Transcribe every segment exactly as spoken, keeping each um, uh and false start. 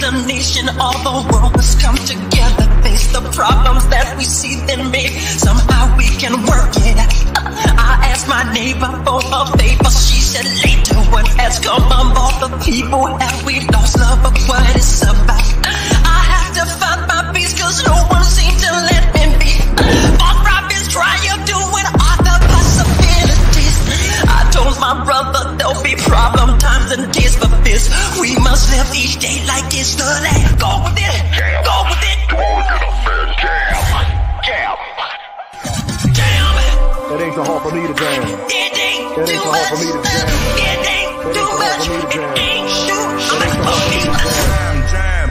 the nation, all the world must come together, face the problems that we see, then maybe somehow we can work it out. I asked my neighbor for a favor, she said later, what has come of all the people have we lost love of what it's about? I have to find my peace cause no one seems to let me be. False prophets try to do it, all the possibilities. I told my brother there'll be problem times and days, but this we must live each day like it's the last. Go with it, jam. Go with it. Do all the good up jam, jam, jam. That ain't so hard for me to jam. It ain't that ain't too so much. hard for me to jam. It ain't too much. It ain't too much for me. Jam, jam.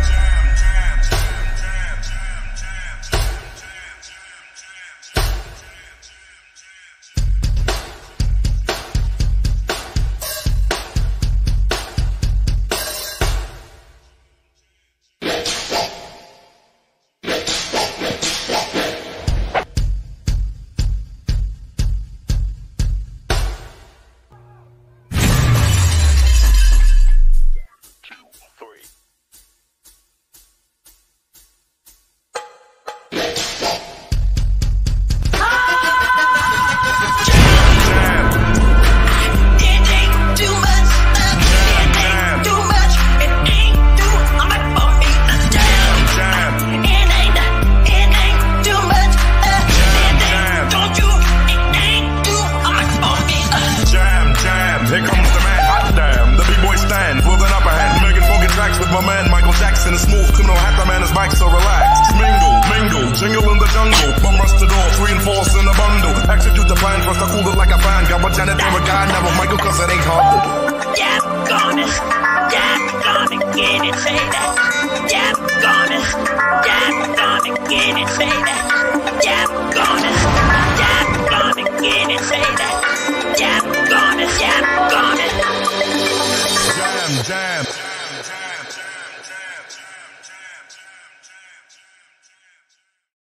Say that.